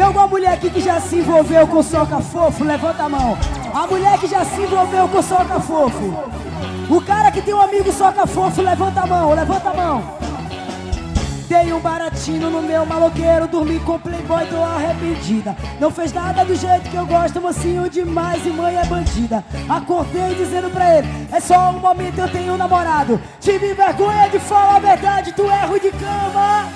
alguma mulher aqui que já se envolveu com soca fofo? Levanta a mão. A mulher que já se envolveu com soca fofo. O cara que tem um amigo soca fofo, levanta a mão, levanta a mão. Dei um baratinho no meu maloqueiro, dormi com playboy, tô arrependida. Não fez nada do jeito que eu gosto, mocinho demais e mãe é bandida. Acordei dizendo pra ele, é só um momento, eu tenho um namorado. Tive vergonha de falar a verdade, tu é ruim de cama.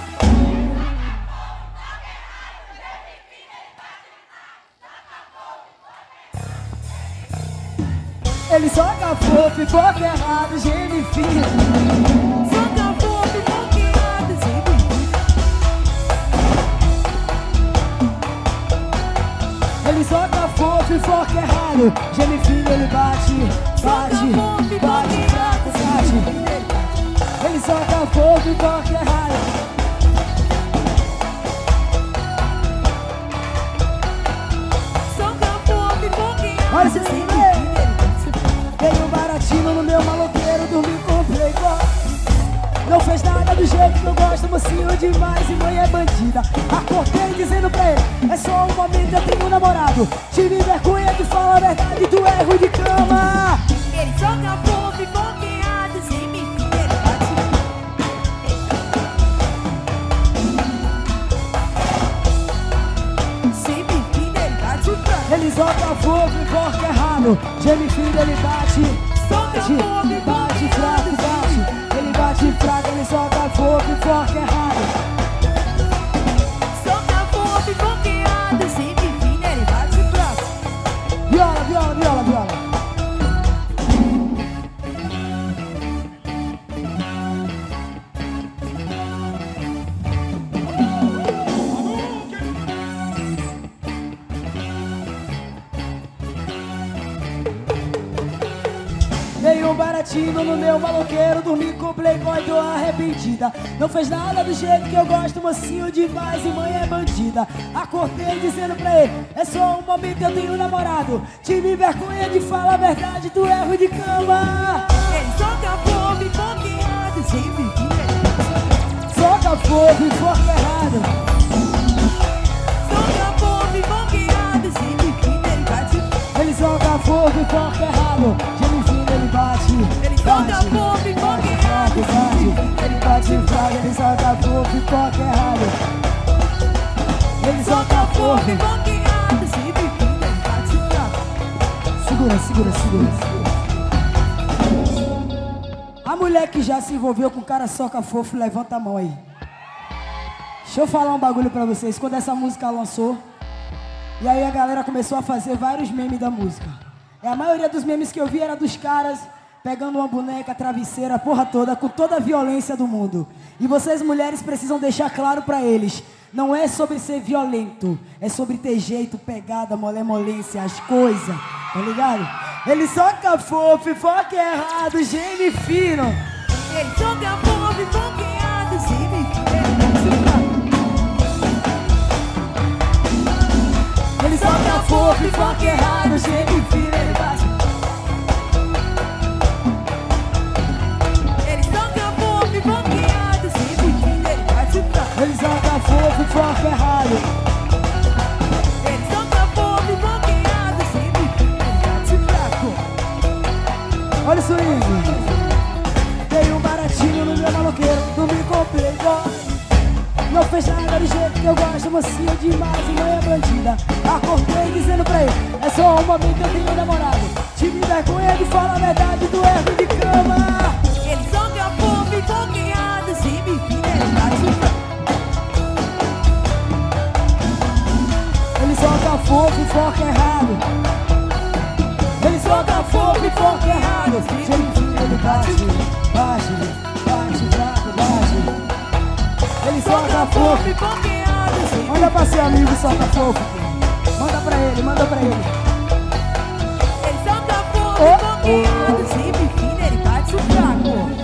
Ele soca fofo e foca errado, geme fino. Soca fofo e foca errado, geme fino. Ele soca fofo e foca errado, geme fino, ele bate, bate, bate, fraco, bate. Ele soca fofo e foca errado. Soca fofo e foca errado. Olha esse filho. Dei um baratinho no meu maloqueiro, dormi com playboy. Não fez nada do jeito que eu gosto, mocinho demais e mãe é bandida. Acordei dizendo pra ele, é só um momento, eu tenho um namorado. Tive vergonha de falar a verdade, tu é ruim de cama. Ele soca fofo e foca errado, geme fino, ele bate. Geme fino, ele bate pra. Ele soca fogo e foca errado, geme fino, ele bate, bate, bate, fraco, bate. Ele bate fraco, ele soca fogo e foca errado. Soca fofo e foca errado, geme fino, ele bate pra. Viola, viola, viola, viola. Dei um baratinho no meu maloqueiro, dormi com playboy, tô arrependida. Não fez nada do jeito que eu gosto, mocinho demais e mãe é bandida. Acordei dizendo pra ele, é só um momento, eu tenho um namorado. Tive vergonha de falar a verdade, tu é ruim de cama. Ele soca fofo e foca errado, geme fino, ele bate. Soca fogo e foca errado. Soca fofo e foca errado, geme fino, ele bate. Ele soca fogo e foca errado, geme fino, ele bate. Ele soca fofo e foca errado, bate. Ele bate fraco, ele soca fogo e foca errado. Ele soca fogo e foca errado, geme fino, ele bate fraco. Segura, segura, segura, segura. A mulher que já se envolveu com cara soca fofo, levanta a mão aí. Deixa eu falar um bagulho pra vocês. Quando essa música lançou, e aí a galera começou a fazer vários memes da música. E a maioria dos memes que eu vi era dos caras pegando uma boneca, travesseira, a porra toda, com toda a violência do mundo. E vocês mulheres precisam deixar claro pra eles, não é sobre ser violento, é sobre ter jeito, pegada, molemolência, as coisas, tá ligado? Ele soca fofo e foca errado, geme fino. Ele soca fofo e foca errado, geme fino, ele bate fraco. Ele soca fofo e foca errado, geme fino, ele bate. Ele soca fofo e foca errado, geme fino, ele bate fraco. Ele soca fofo e foca errado. Ele soca fofo e foca errado, geme fino, ele bate fraco. Olha isso aí. Dei um baratinho no meu maloqueiro, dormi com playboy. Não fez nada do jeito que eu gosto, mocinha demais e mãe é bandida. Acordei dizendo pra ele, é só um momento, eu tenho um namorado. Tive vergonha de falar a verdade, tu é ruim de cama. Ele soca fofo e foca errado, geme fino, ele bate fraco. Ele soca fofo e foca errado. Ele soca fofo e foca errado. Geme fino, ele bate, bate, bate, fraco, bate. Ele soca fofo. E foca errado, geme. Manda pra seu amigo, soca fofo. Manda pra ele, manda pra ele. Ele soca fofo e foca errado, geme fino, ele bate fraco.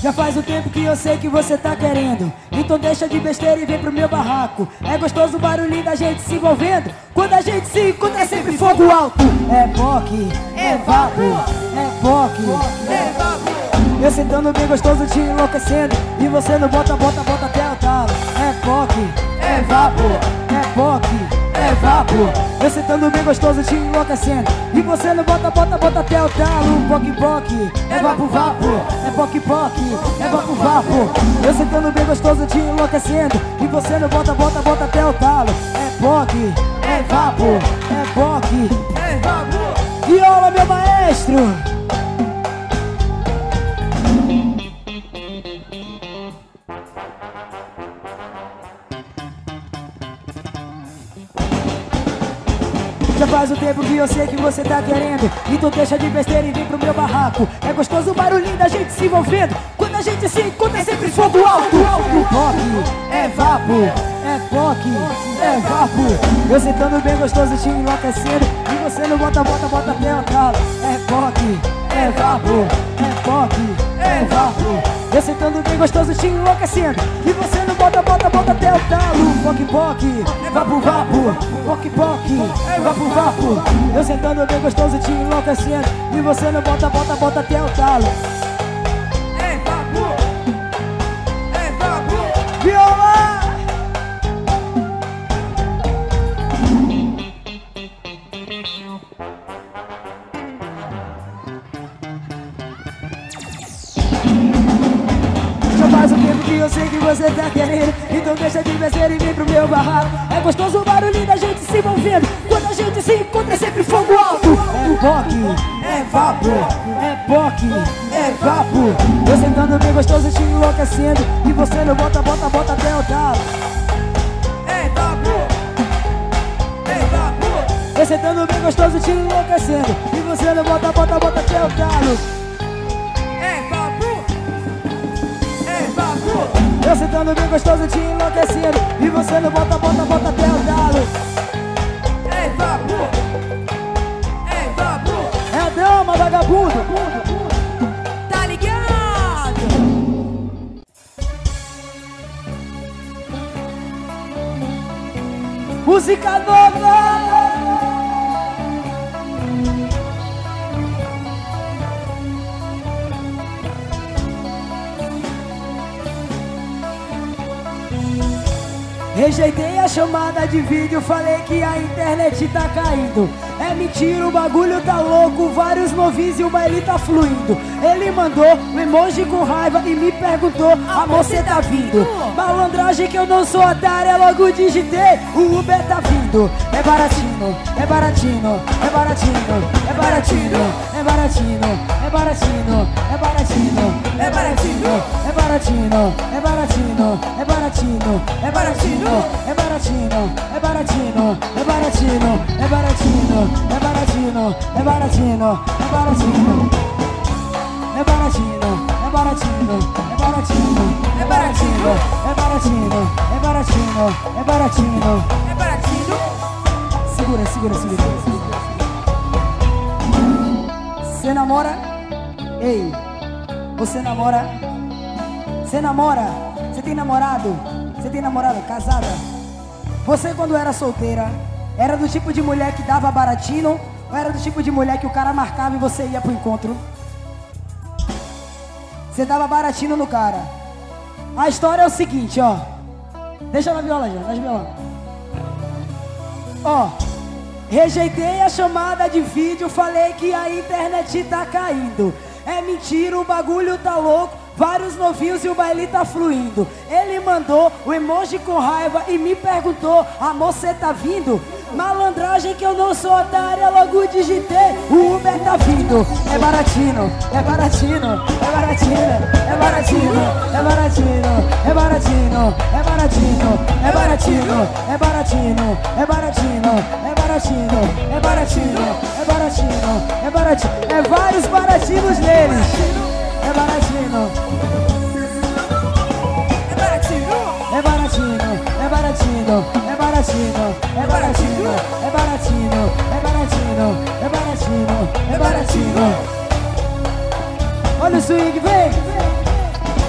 Já faz um tempo que eu sei que você tá querendo, então deixa de besteira e vem pro meu barraco. É gostoso o barulhinho da gente se envolvendo, quando a gente se encontra é sempre fogo alto. É POC, é vapo, é POC, É vapo. eu sentando bem gostoso te enlouquecendo, e você não bota até o talo. É POC, é vapo, é POC, é vapo, eu sentando bem gostoso te enlouquecendo, e você não bota até o talo. POC, é vapo, é POC, é vapo, eu sentando bem gostoso te enlouquecendo, e você não bota até o talo. É POC, é vapo, é POC, É vapo. viola meu maestro. Já faz um tempo que eu sei que você tá querendo, então deixa de besteira e vem pro meu barraco. É gostoso o barulhinho da gente se envolvendo, quando a gente se encontra é sempre fogo alto. POC, é vapo, é POC, é vapo, eu sentando bem gostoso te enlouquecendo, e você não bota até o talo. É POC, é vapo, é POC, é vapo, eu sentando bem gostoso te enlouquecendo, e você não bota até o talo. POC, é vapo, POC, é vapo, eu sentando bem gostoso te enlouquecendo, e você não bota até o talo. É vapo. É vapo. Viola! Já faz um tempo que eu sei que você tá querendo, então deixa de besteira e vem pro meu barraco. É gostoso o barulhinho da gente se envolvendo, quando a gente se encontra é sempre fogo alto. É POC, é vapo, é POC, é vapo, eu sentando bem gostoso te enlouquecendo, e você não bota até o talo. É vapo. É vapo. Eu sentando bem gostoso te enlouquecendo, e você não bota até o talo. É vapo. É vapo. Eu sentando bem gostoso te enlouquecendo, e você não bota até o talo. É vapo. É vapo. É a dama, vagabundo. Tá ligado? Música nova. Rejeitei a chamada de vídeo, falei que a internet tá caindo. É mentira, o bagulho tá louco, vários novinhos e o baile tá fluindo. Ele mandou um emoji com raiva e me perguntou: amor, cê tá vindo? Malandragem que eu não sou otária, logo digitei: o Uber tá vindo. É baratinho, é baratinho, é baratinho, é baratinho, é baratinho, é baratinho, é baratinho, É baratinho. é baratinho, é baratinho, é baratinho, é baratinho, é baratinho, é baratinho, é baratinho, é baratinho, é baratinho, é baratinho, é baratinho, é baratinho, é baratinho, é baratinho, É baratinho. é baratinho, é baratinho, é baratinho. É baratinho. Segura, segura, segura. Você namora? Ei, você namora? Você namora? Você tem namorado? Você tem namorada? Casada? Você quando era solteira, era do tipo de mulher que dava baratinho? Ou era do tipo de mulher que o cara marcava e você ia pro encontro? Você dava baratinho no cara. A história é o seguinte, ó. Deixa na viola já, deixa na viola. Ó, rejeitei a chamada de vídeo, falei que a internet tá caindo. É mentira, o bagulho tá louco, vários novinhos e o baile tá fluindo. Ele mandou o emoji com raiva e me perguntou: amor, cê tá vindo? Malandragem que eu não sou otária, logo digitei: o Uber tá vindo. É baratinho, é baratinho, é baratinho, é baratinho, é baratinho, é baratinho, é baratinho, é baratinho, é baratinho, é baratinho, é baratinho, é baratinho, é baratinho, é baratinho, é vários baratinhos neles. É baratinho, É baratinho. é baratinho, é baratinho, é baratinho, é baratinho, é baratinho, é baratinho, é baratinho, é baratinho. Olha o swing, vem!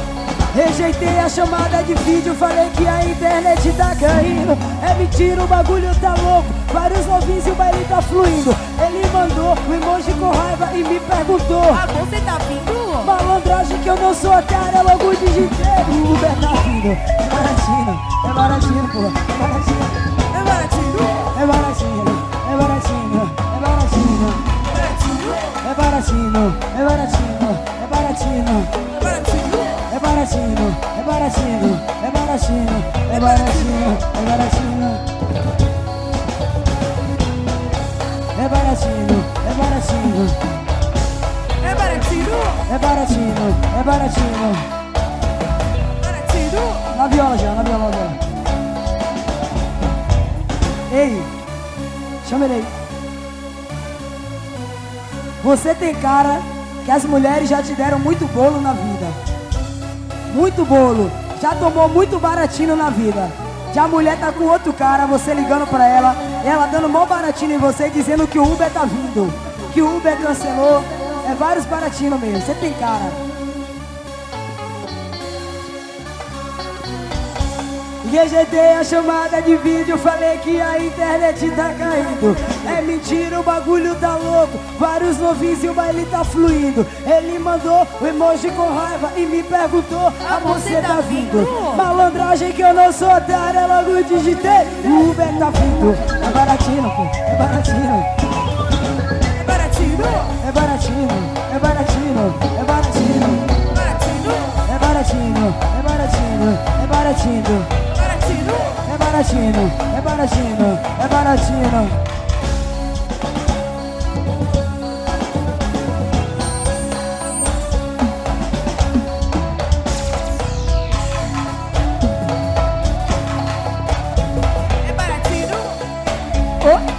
Rejeitei a chamada de vídeo, falei que a internet tá caindo. É mentira, o bagulho tá louco, vários novinhos e o baile tá fluindo. Ele mandou o emoji com raiva e me perguntou: Ah, você tá vindo? malandragem que eu não sou otário, eu logo digitei. O Uber tá vindo, é baratinho, pô, é baratinho. É baratinho? É baratinho, é baratinho, é baratinho. É baratinho, é baratinho, é baratinho. É baratinho? É baratinho, é baratinho, é baratinho, é baratinho, é baratinho. É baratinho, é baratinho. É baratinho? É baratinho, é baratinho. Baratinho? Na viola já, na viola já. Ei, chama ele aí. Você tem cara que as mulheres já te deram muito bolo na vida. Muito bolo. Já tomou muito baratinho na vida. Já a mulher tá com outro cara, você ligando pra ela, ela dando mó baratinho em você, dizendo que o Uber tá vindo, que o Uber cancelou. É vários baratinhos mesmo, você tem cara. Rejeitei a chamada de vídeo, falei que a internet tá caindo. É mentira, o bagulho tá louco, vários novinhos e o baile tá fluindo. Ele mandou o emoji com raiva e me perguntou: ah, você tá vindo? Malandragem que eu não sou otário, eu logo digitei. O Uber tá vindo. É baratinho, pô, é baratinho. É baratinho? É baratinho, é baratinho, é baratinho. Baratinho? É baratinho, é baratinho, é baratinho. Baratinho? É baratinho, é baratinho, é baratinho. É baratinho? Oh.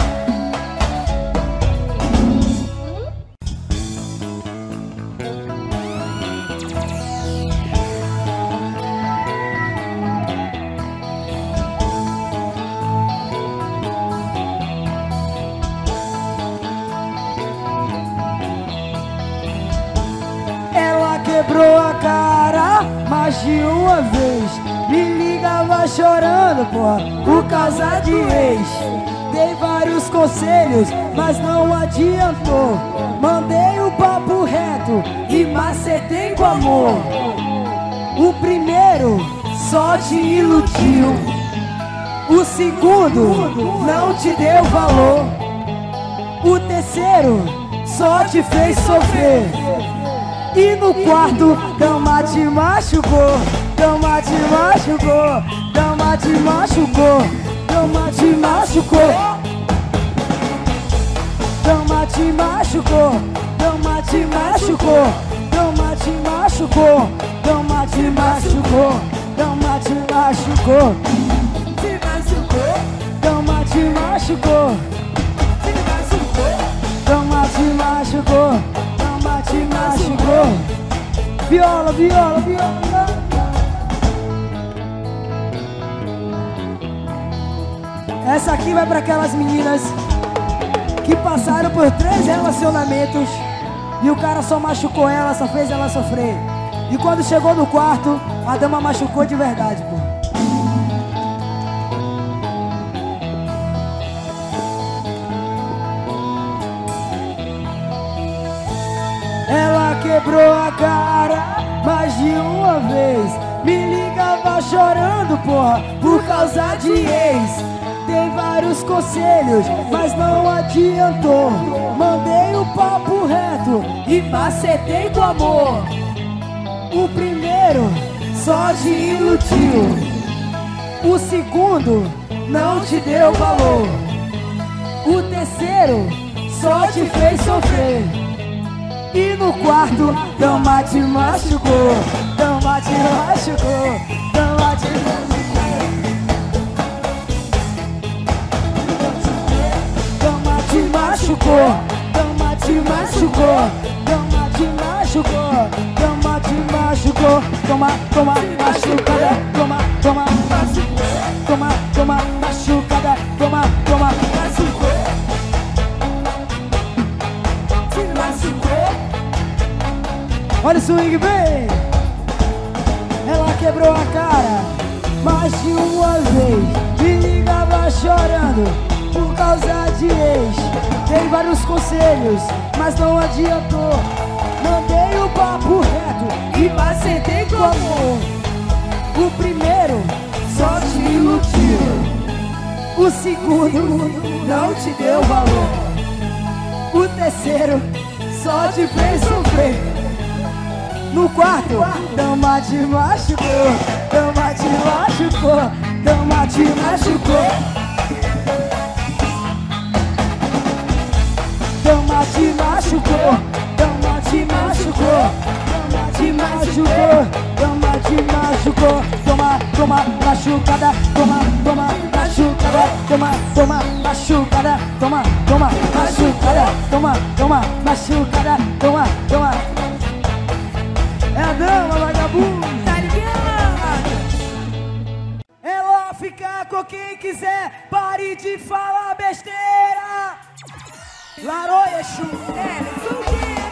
Quebrou a cara mais de uma vez. Me ligava chorando, porra, por causa de ex. Dei vários conselhos, mas não adiantou. Mandei o papo reto e macetei com amor. O primeiro só te iludiu, o segundo não te deu valor, o terceiro só te fez sofrer. E no quarto, dama te machucou, dama te machucou, dama te machucou, dama te machucou, dama te machucou, dama te machucou, dama te machucou, dama te machucou, dama te machucou, Te machucou? dama te machucou, Te machucou? dama te machucou, dama te machucou. Viola, viola, viola. Essa aqui vai para aquelas meninas que passaram por 3 relacionamentos e o cara só machucou ela, só fez ela sofrer. E quando chegou no quarto, a dama machucou de verdade, pô. Ela quebrou a cara mais de uma vez. Me ligava chorando, porra, por causa de ex. Dei vários conselhos, mas não adiantou. Mandei o papo reto e macetei com amor. O primeiro só te iludiu, o segundo não te deu valor, o terceiro só te fez sofrer. E no quarto, dama te machucou, dama te machucou, dama te machucou, dama te machucou, dama te machucou, dama te machucou, dama te machucou. Toma, toma, machucada, toma, toma, toma, toma, machucada, toma, toma, machucou. Olha o swing, vem! quebrou a cara mais de uma vez. Me ligava chorando por causa de ex. Dei vários conselhos, mas não adiantou. Mandei o papo reto e macetei com amor. O primeiro só te iludiu, o segundo não te deu valor, o terceiro só te fez sofrer. No quarto, dama te machucou, dama te machucou, dama te machucou, dama te machucou, dama te machucou, dama te machucou, dama te machucou. Toma, toma, machucada, toma, toma, machucada, toma, toma, machucada, toma, toma, machucada, toma, toma, machucada, toma, toma. É a dama, vagabundo. Tá ligado? Ela fica com quem quiser, pare de falar besteira. Laroia, chu. Ela é solteira.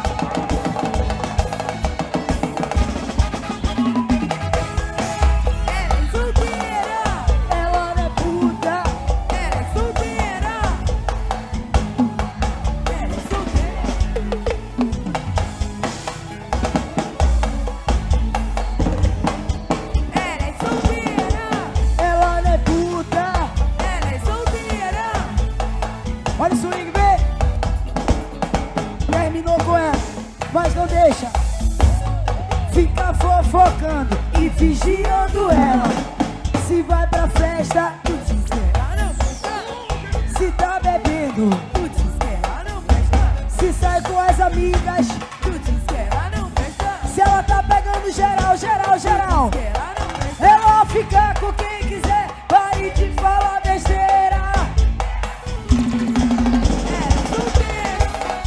Ela é solteira. Ela não é puta. Ela é solteira. Ela é solteira. Ela é solteira. Ela não é puta. Ela é solteira. Olha o swing, vem. Terminou com ela, mas não deixa. Fica fofocando e vigiando ela. Se vai pra festa, Tu diz que ela não presta. se tá bebendo, Tu diz que ela não presta. se sai com as amigas, Tu diz que ela não presta. se ela tá pegando geral, geral, geral. Que ela não presta. Ela fica com quem quiser, pare de falar besteira. Ela é solteira.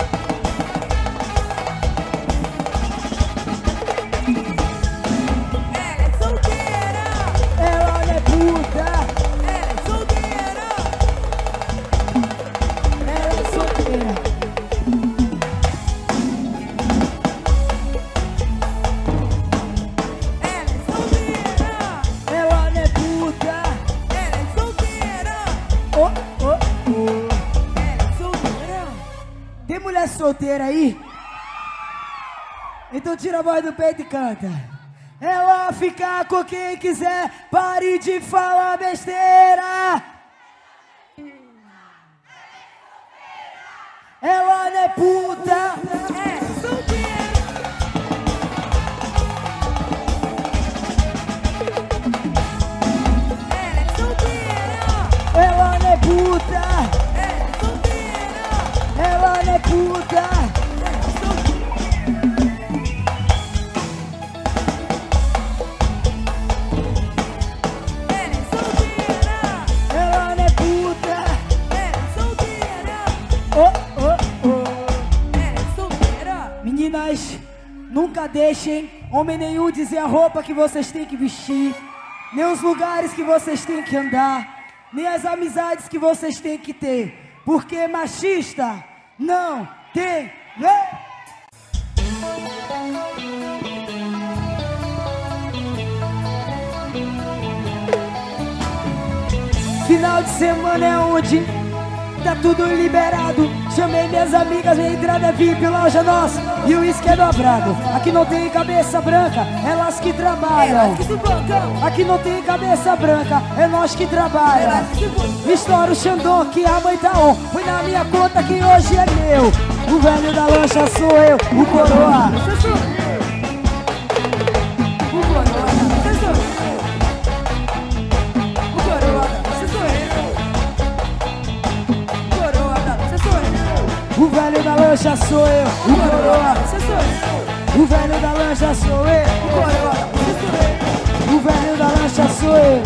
Ela é solteira. Ela não é puta, Ela é solteira. ela é solteira. Ela é solteira. Ela não é puta. Ela é solteira. Oh, oh, oh. Ela é solteira. Tem mulher solteira aí? Então tira a voz do peito e canta. Ela fica com quem quiser, pare de falar besteira. Ela não é puta. Ela é solteira. Ela é solteira. Ela não é puta. Ela é solteira. Ela não é puta. Ela é solteira. Ela é solteira. Ela não é puta. Ela é solteira. Oh, oh, oh. Ela é solteira. Meninas, nunca deixem homem nenhum dizer a roupa que vocês têm que vestir, nem os lugares que vocês têm que andar, nem as amizades que vocês têm que ter, porque machista não tem lei. Final de semana é onde tá tudo liberado. Chamei minhas amigas, minha entrada é VIP, loja nossa e o uísque é dobrado. Aqui não tem cabeça branca, elas que trabalham. Elas que se bancam. Aqui não tem cabeça branca, é nós que trabalha. Elas que se bancam. Estoura o Xandão que a mãe tá on. Foi na minha conta que hoje é meu. O velho da lancha sou eu, o coroa. Você sou eu. O coroa, você sou eu. O coroa, você sou eu. O coroa, você sou eu. O velho da lancha sou eu, O o coroa, coroa. você sou eu. O velho da lancha sou eu. O coroa, você sou eu. O velho da lancha sou eu.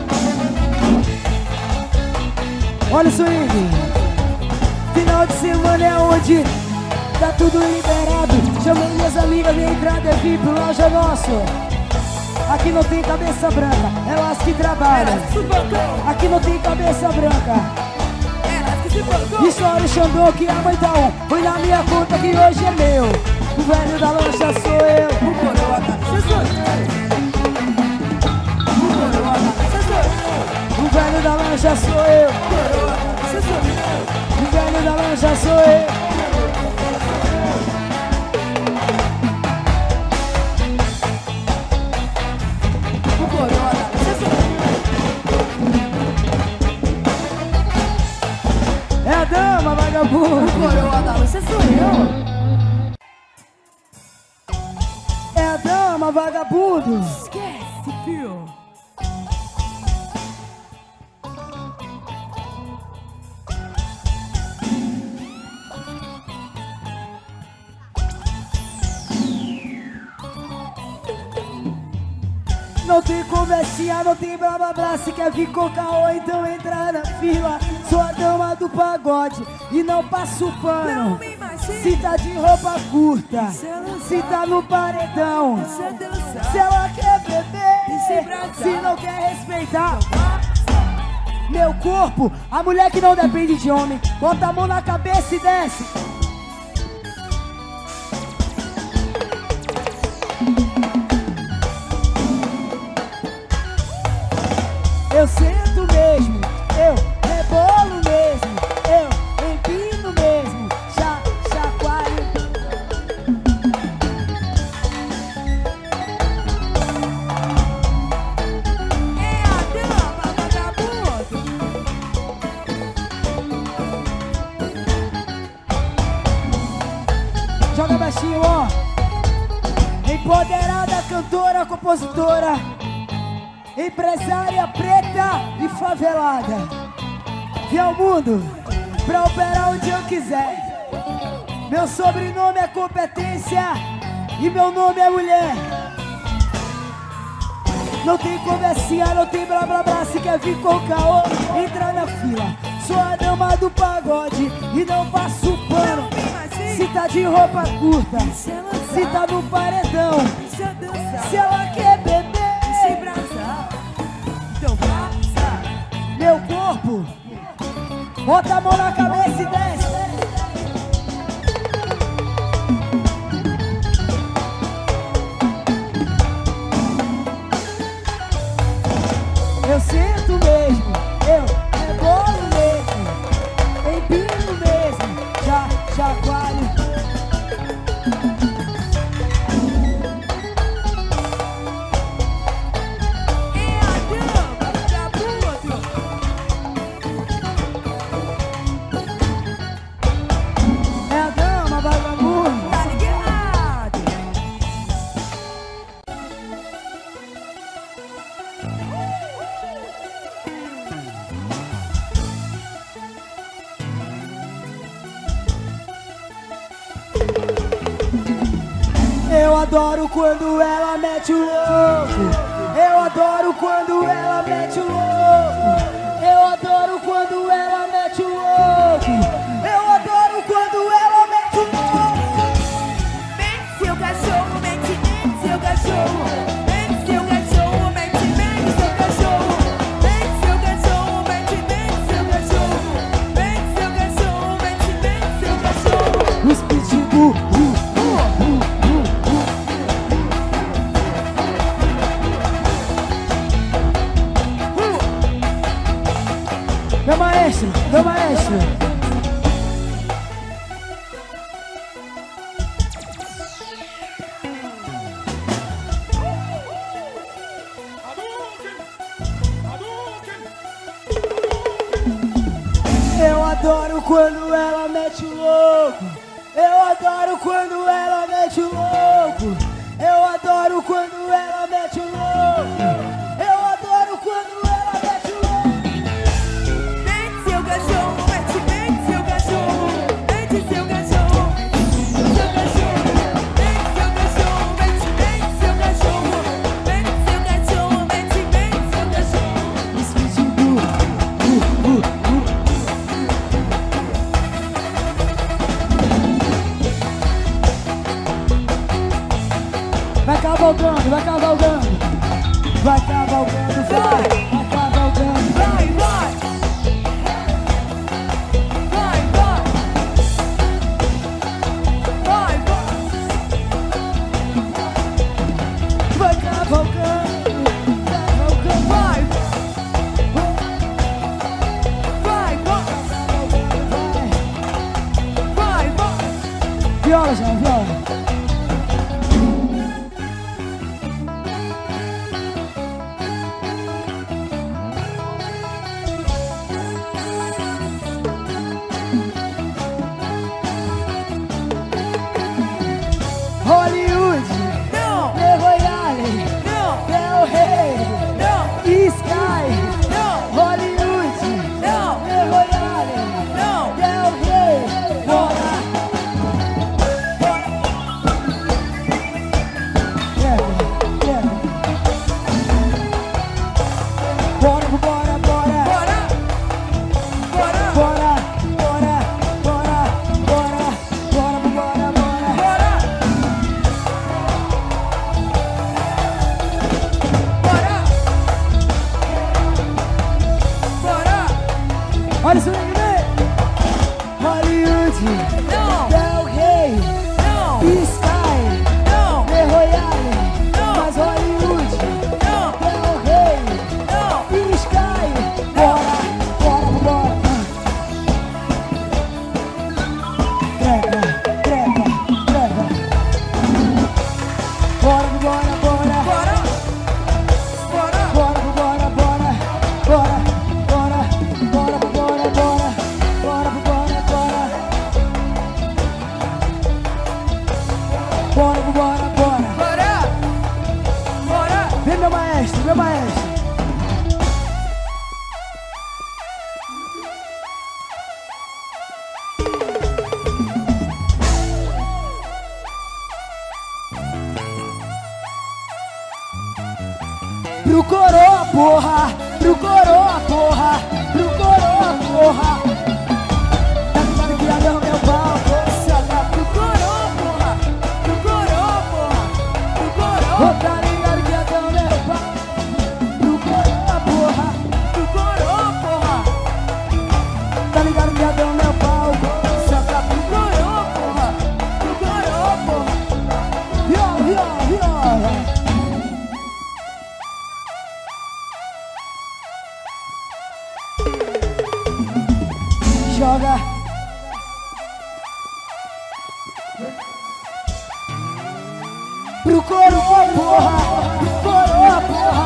Olha o swing. Final de semana é onde tá tudo liberado. Chamei minhas amigas, minha entrada é VIP, loja nosso. Aqui não tem cabeça branca, elas que trabalham. Elas que se bancam. Aqui não tem cabeça branca. Elas que se bancam. Estoura o Xandão que a mãe tá on. Foi na minha conta que hoje é meu. O velho da lancha sou eu. O coroa, você sou eu. dama, vagabundo. Esquece, fio. Não tem conversinha, não tem blá blá blá. Se quer vir com caô, então entra na fila. Sou a dama do pagode e não passo pano. Não me imagine. Se tá de roupa curta, Se ela se tá no paredão, Deixa eu dançar. se ela quer beber, se abraçar. se não quer respeitar meu corpo, a mulher que não depende de homem, bota a mão na cabeça e desce. Eu sento mesmo, eu rebolo mesmo, eu empino mesmo, chacoalho. É a dama, vagabundo. Joga baixinho, ó. Empoderada, cantora, compositora, empresária preta e favelada. Vim ao mundo pra operar onde eu quiser. Meu sobrenome é competência e meu nome é mulher. Não tem conversinha, não tem blá blá blá. Se quer vir com caô, entra na fila. Sou a dama do pagode e não passo pano. Se tá de roupa curta, se tá no paredão, Deixa eu dançar. se ela quer beber, Se abraçar. Então passa. meu corpo, bota a mão na cabeça e desce. Eu sinto mesmo, eu rebolo mesmo, empino mesmo, chacoalho. É a dama, vagabundo. É a dama, vagabundo. Tá ligado? Eu adoro quando ela mete o louco. Eu adoro quando ela mete o louco. Eu adoro quando ela mete o louco. Eu adoro quando ela mete o louco. Mente seu cachorro, mente seu cachorro. Mente seu cachorro, mente seu cachorro. Mente seu cachorro, mente seu cachorro. Mente seu cachorro, mente seu cachorro. Os pitbull. Meu maestro, meu maestro. Eu adoro quando ela mete o louco. Eu adoro quando ela mete o louco. Eu adoro quando ela mete o louco. Eu adoro quando ela mete o louco. Mente seu cachorro, mente seu cachorro. Mente seu cachorro, seu cachorro. Mente seu cachorro, mente seu cachorro. Mente seu cachorro, mente seu cachorro. Os pitbull. Vai cavalgando, vai cavalgando. Vai cavalgando, vai cavalgando. Vai, vai. Vai, vai. Vai, vai. Vai cavalgando, cavalgando. Vai, vai, vai. Vai, vai. Viola, João, viola. bora, bora. Bora. Bora. Bora, bora, bora. Bora, bora, bora, bora, bora. Bora, bora, bora. Bora, bora, bora. Bora. Bora. Vem meu maestro, meu maestro. Pro coroa, porra, pro coroa, porra, pro coroa, porra. Tá ligado que abriu meu palco, Joga pro coroa, porra. Pro coroa, porra. Pro coroa. tá ligado que abriu meu palco, pro coroa, porra. Pro coroa, porra. Tá ligado que abriu meu palco, Joga pro coroa, porra. Pro coroa, porra. viola, viola, viola. Joga. Pro coroa, porra, pro coroa, porra.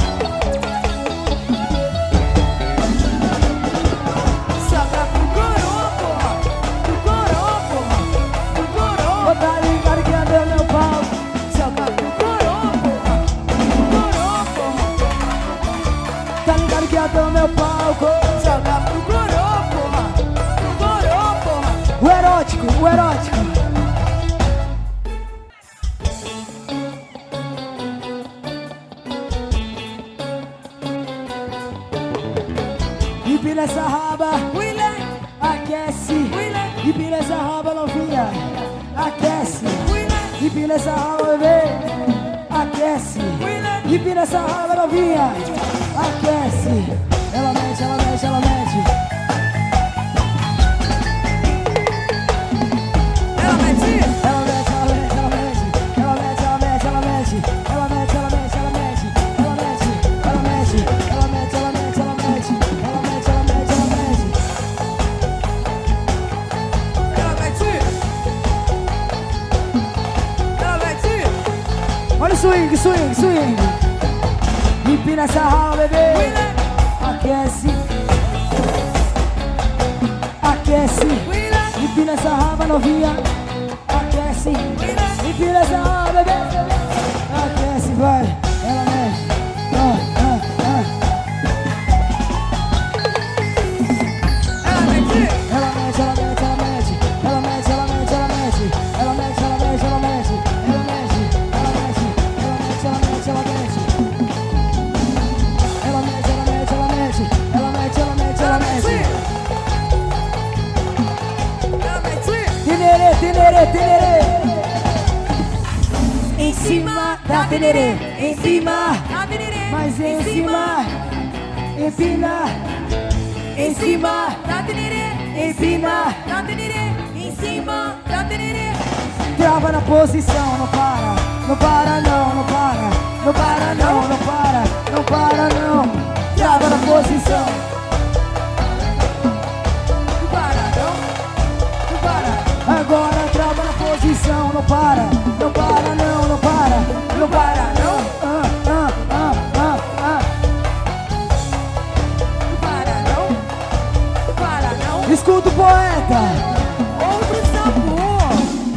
Joga pro coroa, porra. Pro coroa, porra. Pro coroa. Tá ligado que abriu meu palco. Joga pro coroa, porra. Pro coroa, porra. Tá ligado que abriu meu palco. Joga pro coroa, porra. Pro coroa, porra. O erótico, o erótico. Empina essa raba, William, aquece. William, Empina essa raba novinha, aquece. William, Empina essa raba, bebê, aquece. William. Empina essa raba novinha, aquece. Ela mexe, ela mexe, ela mexe. Ela mete. Ela mexe, ela mexe, ela mexe. Ela mexe, ela mexe, ela mexe. Ela mexe, ela mexe, ela mexe. Ela mexe, ela mexe. Ela mexe, ela mexe, ela mexe. Ela mexe, ela mexe, ela mexe. Ela mete. Ela mete. Olha o swing, swing, swing. Empina essa raba, bebê. William, Aquece. Aquece. William, Empina essa raba novinha. Aquece. William. Empina essa raba, bebê. Aquece, vai. Ela mexe. Ela mete. Ela mexe, ela mexe, ela mexe. Ela mexe, ela mexe, ela mexe. Ela mexe, ela mexe, ela mexe. Ela mexe, ela mexe. Ela mexe, ela mexe, ela mexe. Ela mexe, ela mexe, ela mexe. Ela mexe, ela mexe, ela mexe. Ela mete. Tenerê, tenerê, tenerê. Em cima da tenerê. Em cima. A menina. Mas em cima. Empina. Em cima. Da tenere. Em cima. Da tenere. Em cima. Da tenere. Trava na posição, não para. Não para não, não para. Não para não, não para. Não para não. Trava na posição. Não para, não. Não para. Agora trava na posição, não para. Não para não, não para. Não para não. Não para, não. Não para, não. Escuta o poeta. Outro sabor.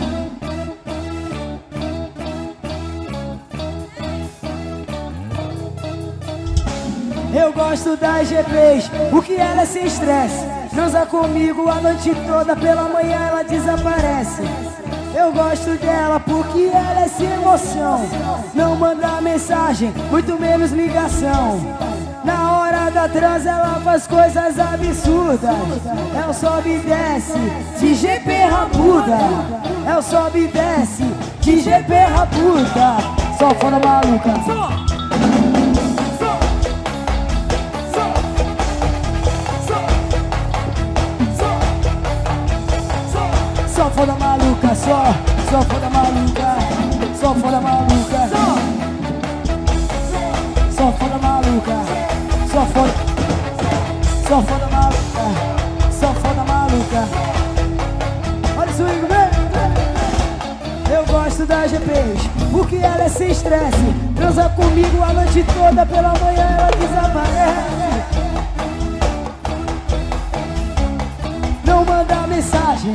Eu gosto das GPs, o que ela é sem estresse. Transa comigo a noite toda, pela manhã ela desaparece. Eu gosto dela porque ela é sem emoção. Não manda mensagem, muito menos ligação. Na hora da transa ela faz coisas absurdas. É o sobe e desce, de GP rabuda. É o sobe e desce, de GP rabuda. Só foda maluca. Só foda maluca, só foda maluca, só foda maluca, só foda maluca, só foda maluca, só foda maluca. Olha o swing, vem! Eu gosto das GPs, porque ela é sem estresse. Transa comigo a noite toda, pela manhã ela desaparece. Não manda mensagem.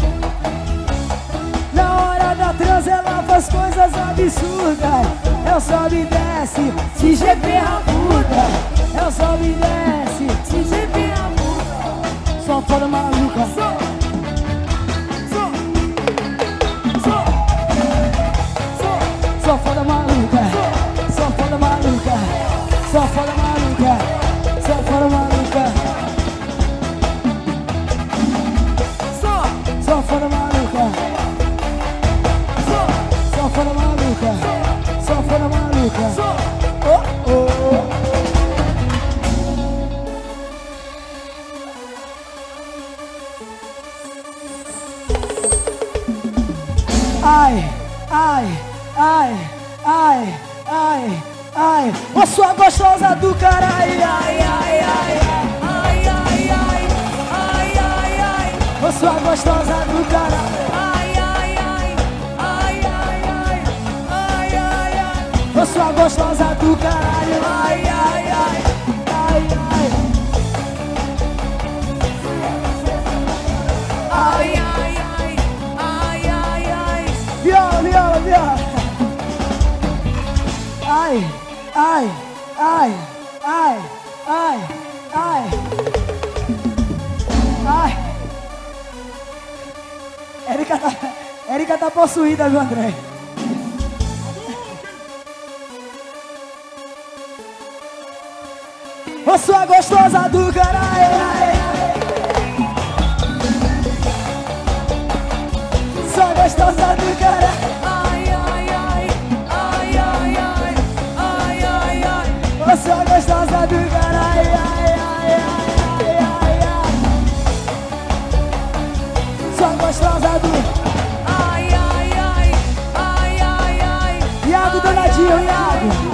Na hora da transa ela faz coisas absurdas. Ela sobe e desce, se GP rabuda. Ela sobe e desce, se GP rabuda. Só foda maluca. Só foda maluca. Só foda maluca. Só foda maluca. Só foda maluca. Só foda maluca. Só foda maluca. Só foda maluca. Oh, oh. Ai, ai, ai, ai, ai, ai. Ô sua gostosa do caralho. Ai, ai, ai, ai, ai, ai, ai, ai, ai. Ô sua gostosa do caralho. Ai, ai, ai, ai, ai, ai, ai, ai, ai. Ô sua gostosa do caralho. Ai, ai, ai, ai, ai. Ai, ai, ai, ai, ai, ai. Viola, viola, viola. Ai, ai, ai, ai, ai, ai, ai. Érica tá possuída, viu, André? Ô sua gostosa do caralho. Sua gostosa do caralho. Ô sua gostosa do caralho. Ai, ai, ai, ai, ai. Sua gostosa do. Ai, ai, ai, ai, ai, ai. Iago, danadinho, Iago.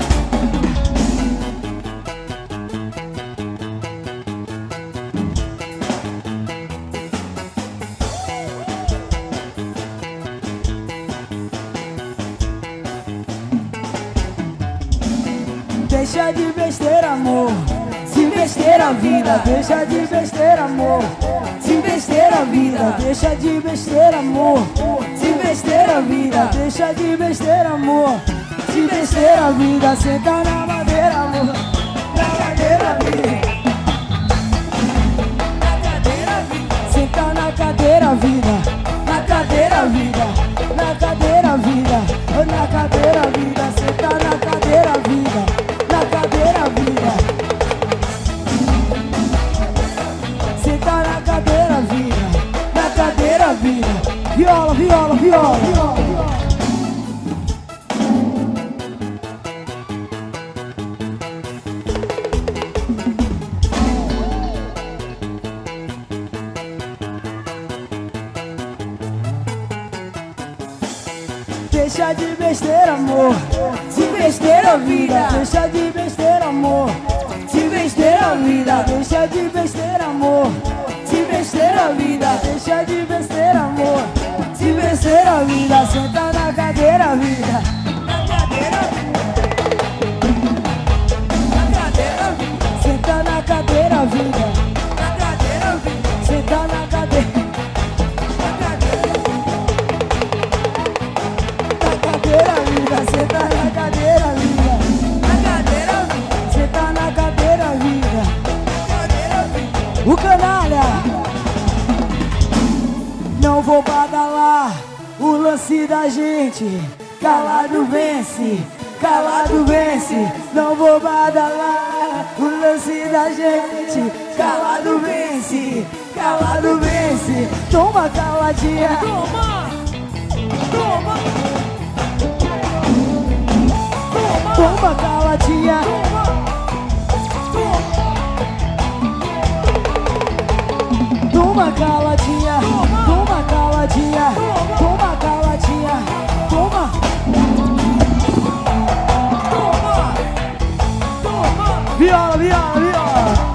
Deixa de besteira, amor. Se besteira, vida. Deixa de besteira, amor. Se besteira, vida. Deixa de besteira, amor. Se besteira, vida. Deixa de besteira, amor. Se besteira, vida. Senta na madeira, amor. Na cadeira, vida. Senta na cadeira, vida. Na cadeira, vida. Na cadeira, vida. Na cadeira, vida. Senta na cadeira, vida. Na cadeira, vida. Senta na cadeira, vida. Na cadeira, vida. Viola, viola, viola, viola. Deixa de besteira, amor. Se besteira, vida. Deixa de besteira, amor. Se besteira, vida. Deixa de besteira, amor. Se besteira, vida. Deixa de besteira, amor. Se besteira, vida. Senta na cadeira, vida. Na cadeira, na cadeira, senta na cadeira, vida. Na cadeira, senta na cadeira. Senta na cadeira, vida. Na cadeira, senta na cadeira, vida. O canalha. Não vou badalar o lance da gente. Calado vence, calado vence. Não vou badalar o lance da gente. Calado vence, calado vence. Toma caladinha. Toma, toma. Toma caladinha. Toma caladinha. Toma caladinha. Toma caladinha. Toma. Toma. Viola, viola, viola.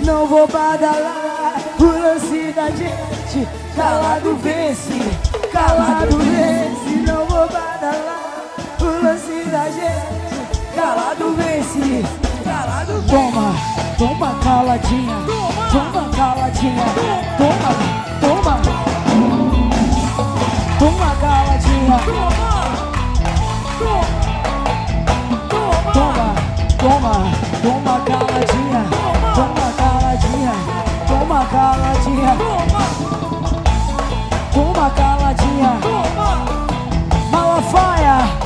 não vou badalar. O lance da gente, calado vence, calado vence. Não vou badalar. O lance da gente, calado vence, calado vence. Toma, toma caladinha, toma caladinha, toma, toma, toma caladinha, toma, toma, toma caladinha, toma caladinha, toma caladinha, toma caladinha, Malafaia.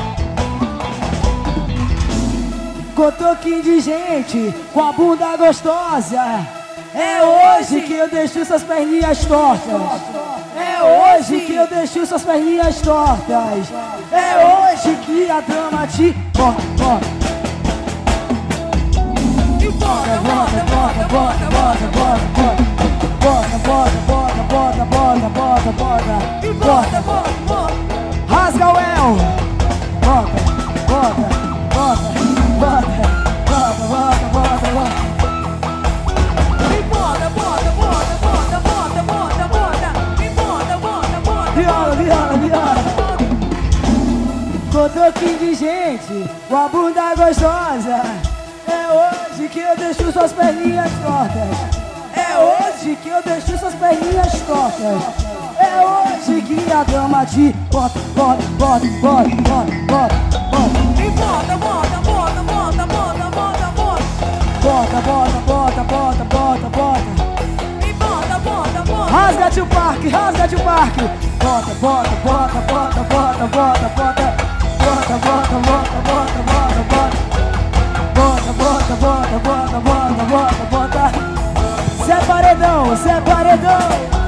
Cotoquinho de gente com a bunda gostosa. É hoje que eu deixo suas perninhas tortas. É hoje que eu deixo suas perninhas tortas. É hoje que a dama te bota, bota. Bota, bota, bota, bota, bota, bota, bota, bota, bota, bota, bota, bota, bota. Rasga o El. Bota, bota, bota, bota, bota, bota, bota, bota. Viola, viola, viola. Cotoquinho de gente com a bunda gostosa. É hoje que eu deixo suas perninhas tortas. É hoje que eu deixo suas perninhas tortas. É hoje que a dama te bota, bota, bota, bota, bota, bota, bota. E bota, bota, bota, bota, bota, bota, bota. Bota, bota, bota, bota, bota, bota. E bota, bota, bota. Rasga-te o parque, rasga-te o parque. Bota, bota, bota, bota, bota, bota, bota. Bota, bota, bota, bota, bota, bota. Bota, bota, bota, bota, bota, bota, bota. Zé Paredão, Zé Paredão.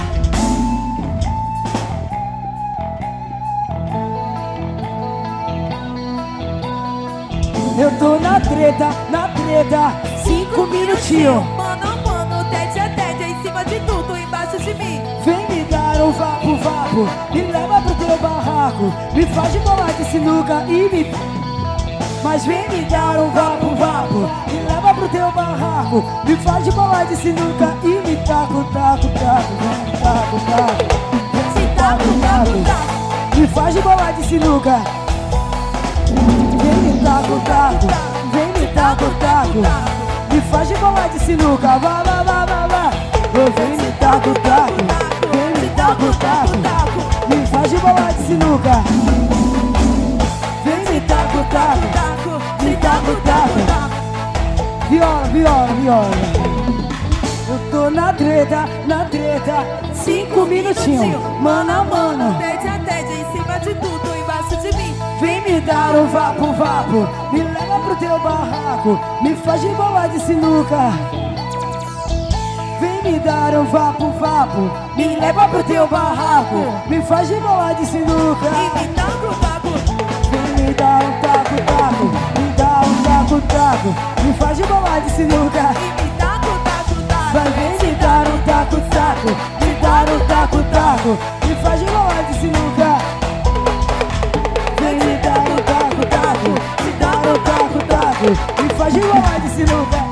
Eu tô na treta, 5 minutinhos. Mano a mano, tete a tete, em cima de tudo, embaixo de mim. Vem me dar um vapo, vapo. Me leva pro teu barraco. Me faz de bola de sinuca e me... Mas vem me dar um vapo, vapo. Me leva pro teu barraco. Me faz de bola de sinuca e me taco, taco, taco. Vem me taco, taco. Vem me taco, taco, taco. Me faz de bola de sinuca. Vem me taco, taco. Vem me taco, taco. Me faz de bola de sinuca. Vá, vá, vá, vá, vá. Vem me taco, taco. Vem me taco, taco. Me faz de bola de sinuca. Vem me taco, taco. Me taco, taco. Viola, viola, viola. Eu tô na treta, 5 minutinhos. Mano a mano. Tete a tete, em cima de tudo, embaixo de mim. Vem me dar um vapo, vapo. Me leva pro teu barraco. Me faz de bola de sinuca. Vem me dar um vapo, vapo. Me leva pro teu barraco. Me faz de bola de sinuca. E me taco, taco. Vem me dar um taco, taco. Me dá um taco, taco. Me faz de bola de sinuca. E me taco, taco, taco. Vai, vem me dar um taco, taco. Me dar um taco, taco. Me faz de bola de sinuca. Vem me dar um taco, taco. Me dar um taco, taco. Me faz de bola de sinuca.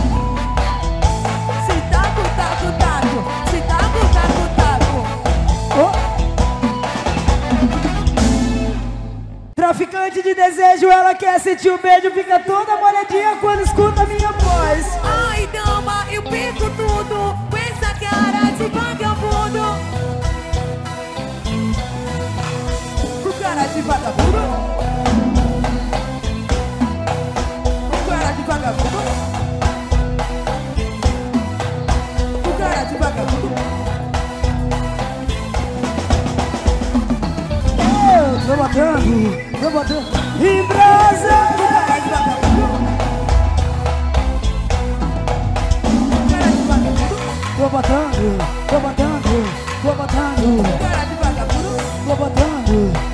Se taco, taco, taco. Se taco, taco, taco. Oh. Traficante de desejo, ela quer sentir o beijo. Fica toda molhadinha quando escuta a minha voz. Ai, dama, eu perco tudo com essa cara de vagabundo. O cara de vagabundo. O cara de vagabundo. O cara de vagabundo. Eu tô botando em brasa. O cara de vagabundo. O cara de vagabundo. Tô botando. Cara de vagabundo. Tô botando.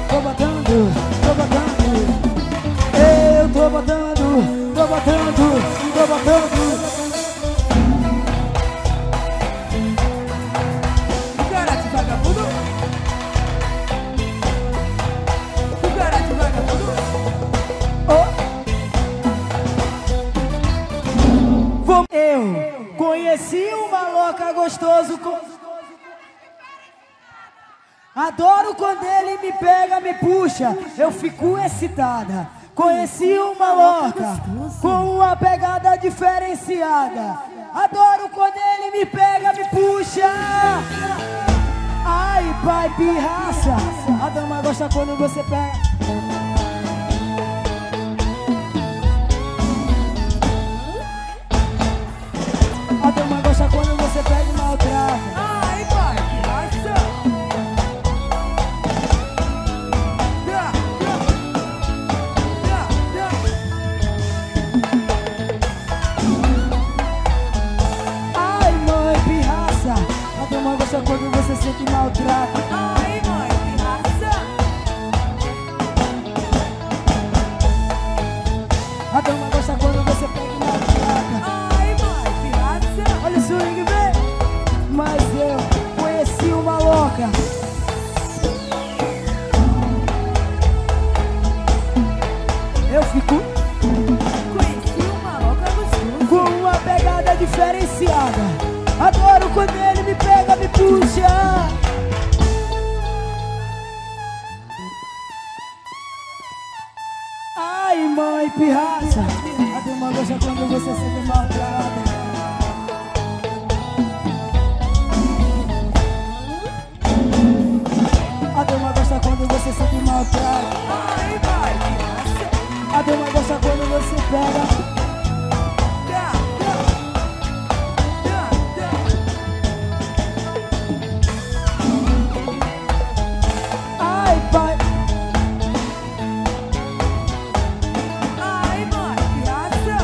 Eu tô botando. Cara de vagabundo. Cara de vagabundo. Eu maloca gostoso. Adoro quando ele me pega, me puxa, eu fico excitada. Conheci um maloca com uma pegada diferenciada. Adoro quando ele me pega, me puxa. Ai, pai, pirraça. A dama gosta quando você pega. A dama gosta quando você pega e maltrata. Ai, pai, pirraça. Ai, mãe, pirraça. A dama gosta quando você sente maltrata. Ai, mãe, pirraça. A dama gosta quando você pega e maltrata. Ai, mãe, pirraça. Olha o swing, vem. Mas eu conheci uma louca. Eu fico Conheci uma louca gostosa. com uma pegada diferenciada. Adoro quando ele me pega, me puxa. Ai, mãe, pirraça. A dama gosta quando você sente maltrata. A dama gosta quando você sente maltrata. Ai, pai, pirraça. A dama gosta quando você pega. Ai, pai. Ai, mãe, pirraça.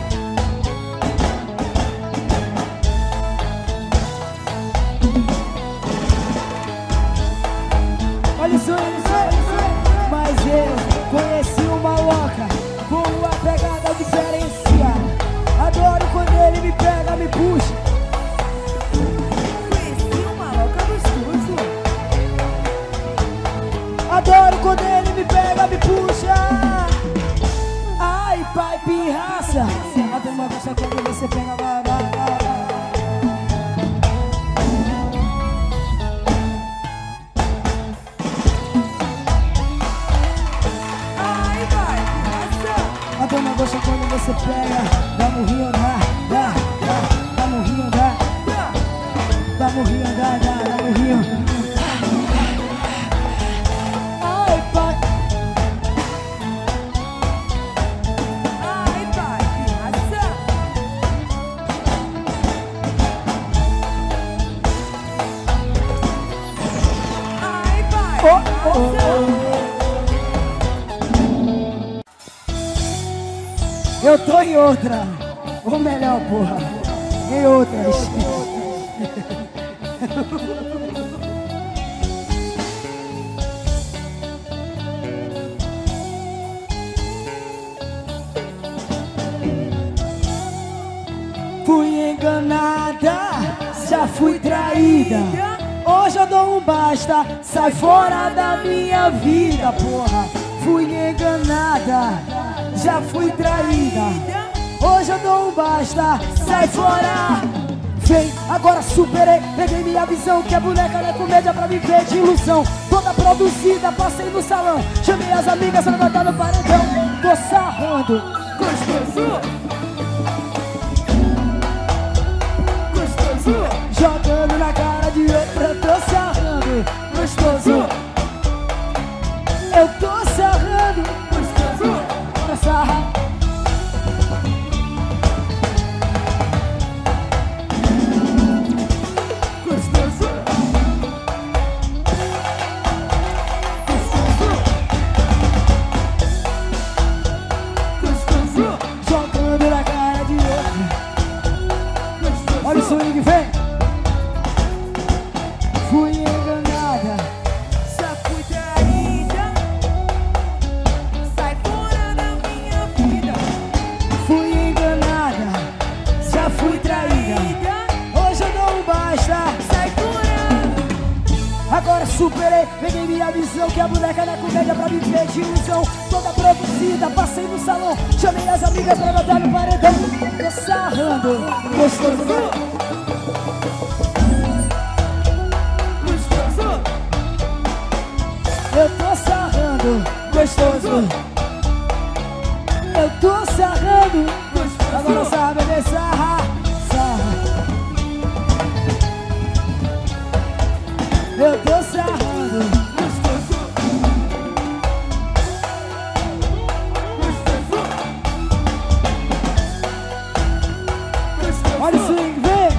Olha isso, olha isso, olha isso. Mas eu conheci uma louca com uma pegada diferenciada. Adoro quando ele me pega, me puxa. Conheci uma louca gostosa. Adoro quando ele me pega, me puxa. Ai, pai, pirraça. A dama gosta quando você pega, vai, vai, vai, vai. Ai, pai, pirraça. A dama gosta quando você pega. Dá morrinho, dá morrinho, dá morrinho, dá morrinho. Ai, pai. Ai, pai, pirraça. Ai, pai, Oh, oh, pirraça. oh. Eu tô em outra. Ou melhor, porra, em outras. Fui enganada, já fui traída. Hoje eu dou um basta, sai fora da minha vida, porra. Fui enganada, já fui traída. Hoje eu dou um basta, sai fora. Vem, agora superei, peguei minha visão, que é boneca, não é comédia pra viver de ilusão. Toda produzida, passei no salão, chamei as amigas pra botar no paredão. Tô sarrando, Gostoso. Gostoso. jogando na cara de outra, tô sarrando. Gostoso, eu tô sarrando. Gostoso. Tô sarrando. Gostoso. Gostoso. Jogando na cara de outra. Gostoso. Olha o swing, vem. Fui enganada, Já fui traída. Sai fora da minha vida. fui enganada, já fui traída. Hoje eu dou um basta, Sai fora. agora superei, peguei minha visão, que a boneca da comédia pra viver de ilusão. Toda produzida, passei no salão, chamei as amigas pra botar no paredão. Tô sarrando, gostoso. Eu tô sarrando. Agora sarra, bebê, sarra, sarra. Eu tô sarrando. Olha o swing, vem!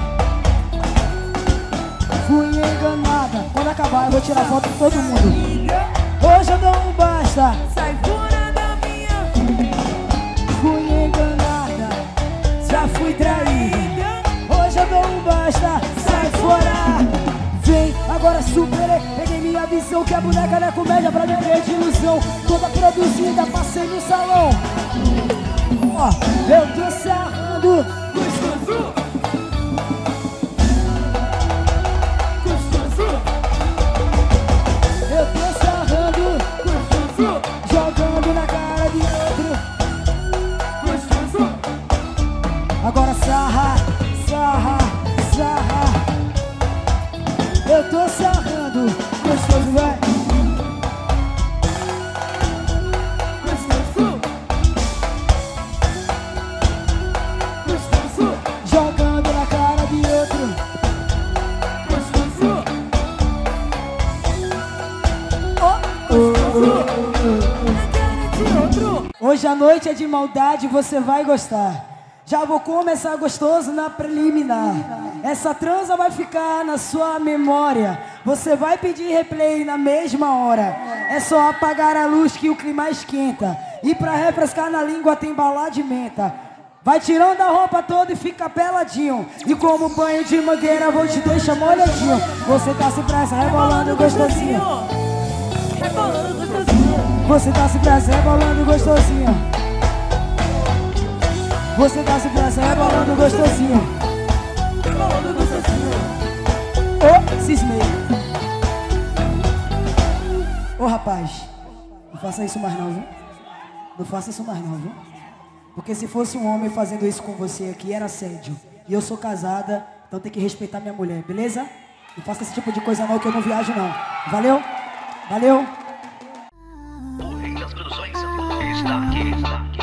Fui enganada. Quando acabar eu vou tirar foto com todo mundo. Hoje eu não basta. Sai fora da minha. Fui enganada, já fui traída. Hoje eu não basta. Sai fora. Vem, agora superei. Peguei minha visão que a boneca não é comédia pra viver de ilusão. Toda produzida, passei no salão. Ó, eu tô sarrando. Eu tô sarrando, jogando na cara de outro. Agora sarra, sarra, sarra. Eu tô sarrando, gostoso, vai. Jogando na cara de outro. Hoje a noite é de maldade, você vai gostar. Já vou começar gostoso na preliminar. Essa transa vai ficar na sua memória. Você vai pedir replay na mesma hora. É só apagar a luz que o clima esquenta. E pra refrescar na língua tem bala de menta. Vai tirando a roupa toda e fica peladinho. E como banho de mangueira vou te deixar molhadinho. Você tá sem pressa, rebolando gostosinho. Rebolando gostosinho. Você tá sem pressa, rebolando gostosinho. Você tá sem pressa, rebolando gostosinho. Rebolando gostosinho. Ô, cismei. Ô, rapaz, não faça isso mais não, viu? Não faça isso mais não, viu? Porque se fosse um homem fazendo isso com você aqui, era assédio. E eu sou casada, então tem que respeitar minha mulher, beleza? Não faça esse tipo de coisa não, que eu não viajo não. Valeu? Valeu? O Rei das Produções está aqui.